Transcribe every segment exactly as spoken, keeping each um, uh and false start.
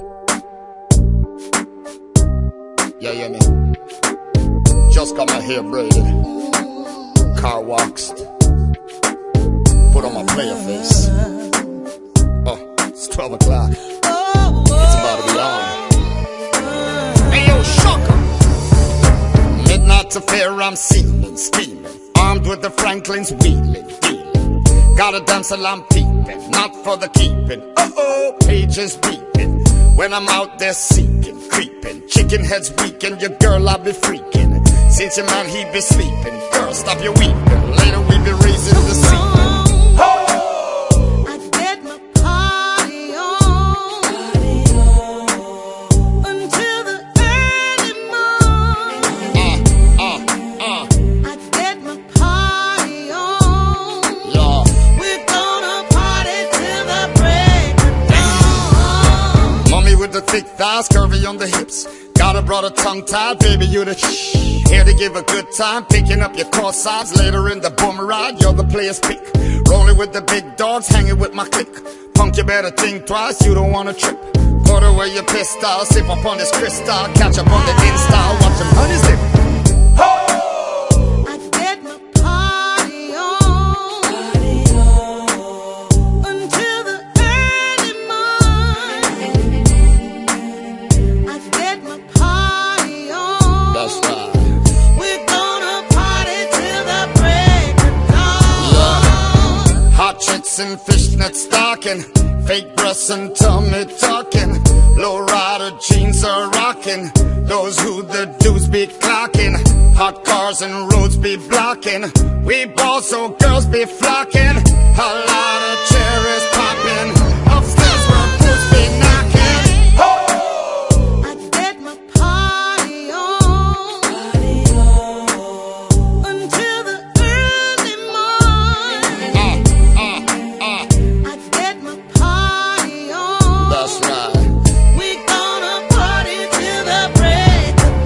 Yeah, yeah, man. Just got my hair braided, car waxed, put on my player face. Oh, it's twelve o'clock. It's about to be on. Hey, yo, Shaka. Midnight affair, I'm seeming, scheming, armed with the Franklin's wheeling, dealing. Got a damsel I'm peeping, not for the keeping. Uh-oh, pages beeping. When I'm out there seeking, creeping, chicken heads weaking, your girl I'll be freaking. Since your man he be sleeping, girl stop your weeping. Later we be raising the scene. Oh! I get my party on, party on until the early morning. Uh, uh, uh. I get my party on. Yeah. We're gonna party till the break of dawn. Mommy with the thick thighs, curvy on the hips. Got a brother tongue-tied, baby, you the shh. Here to give a good time, picking up your core sides. Later in the boom ride, you're the player's pick. Rolling with the big dogs, hanging with my clique. Punk, you better think twice, you don't wanna trip. Put away your pistol, sip up on this crystal. Catch up on the Insta, watch them honey's dip. I get my party on, party on until the early morning. I get my party on. That's right. We're gonna party till the break of dawn. Yeah. Hot chicks in fishnet stocking, fake breasts and tummy talking. Low rider jeans are rocking, those who the dudes be clocking. Hot cars and roads be blocking, we ball so girls be flocking. A lot of cherries popping, upstairs where boots be knocking. Oh! I get my party on, party on until the early morning. Uh, uh, uh. I get my party on. That's right. We're gonna party till the break of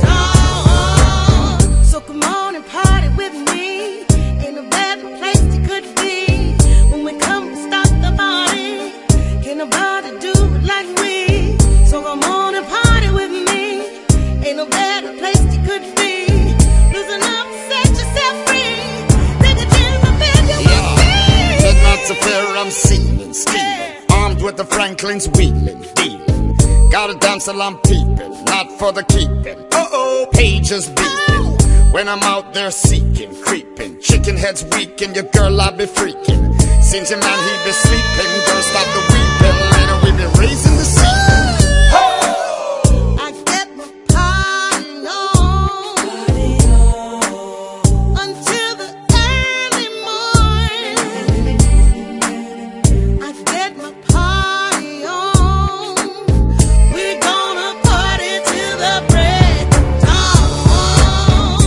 dawn. So come on and party with me. Ain't no better place you could be. When we come to start the party, can't nobody do it like we. So come on and party with me. Ain't no better place you could be. Loosen up, set yourself free. Take a chance, I bet you will see. Midnight's affair, I'm seeming, scheming, armed with the Franklin's wheeling, dealing. Got a damsel I'm peeping, not for the keeping. Uh-oh, pages beeping. When I'm out there seeking, creeping, chicken heads weaking, your girl I be freaking. Since your man he be sleeping, girl stop the weeping. Later we be raising the scene. I get my party on, party on until the early morning. I get my party on. We're gonna party till the break of dawn.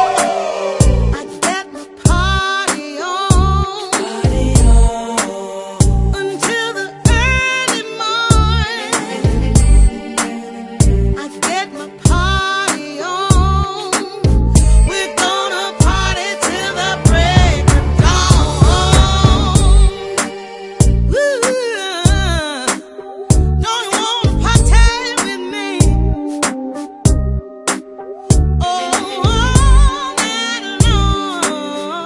I get my party on, party on until the early morning. I get my party on. We're gonna party till the break of dawn. Woo. Don't you wanna party with me? Oh, all night long.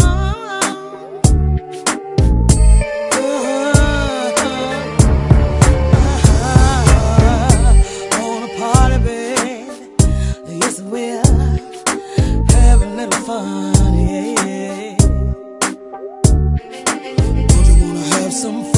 Wanna party, babe? Yes, I will. Have a little fun, yeah. Don't you wanna have some fun?